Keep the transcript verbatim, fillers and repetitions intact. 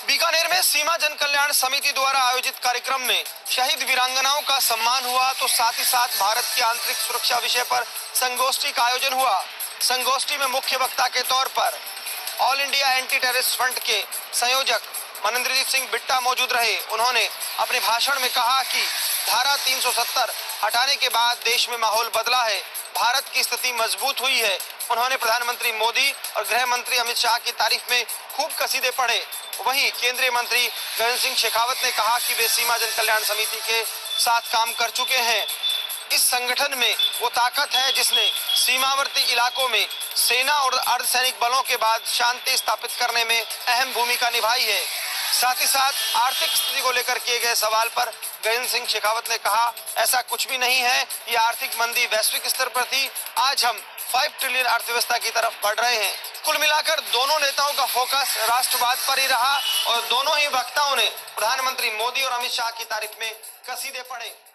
बीकानेर में सीमा जन कल्याण समिति द्वारा आयोजित कार्यक्रम में शहीद वीरांगनाओं का सम्मान हुआ, तो साथ ही साथ भारत की आंतरिक सुरक्षा विषय पर संगोष्ठी का आयोजन हुआ। संगोष्ठी में मुख्य वक्ता के तौर पर all India anti terrorist front के संयोजक मनिंद्रजीत सिंह बिट्टा मौजूद रहे। उन्होंने अपने भाषण में कहा कि धारा तीन सौ सत्तर हटाने के बाद देश में माहौल बदला है, भारत की स्थिति मजबूत हुई है। उन्होंने प्रधानमंत्री मोदी और गृह मंत्री अमित शाह की तारीफ में खूब कसीदे पढ़े। वहीं केंद्रीय मंत्री गजेंद्र सिंह शेखावत ने कहा कि वे सीमा जन कल्याण समिति के साथ काम कर चुके हैं। इस संगठन में वो ताकत है जिसने सीमावर्ती इलाकों में सेना और अर्धसैनिक बलों के बाद शांति स्थापित करने में अहम भूमिका निभाई है। साथ ही साथ आर्थिक स्थिति को लेकर किए गए सवाल पर गजेंद्र सिंह शेखावत ने कहा, ऐसा कुछ भी नहीं है, ये आर्थिक मंदी वैश्विक स्तर पर थी, आज हम पाँच ट्रिलियन अर्थव्यवस्था की तरफ बढ़ रहे हैं। कुल मिलाकर दोनों नेताओं का फोकस राष्ट्रवाद पर ही रहा और दोनों ही वक्ताओं ने प्रधानमंत्री मोदी और अमित शाह की तारीफ में कसीदे पढ़े।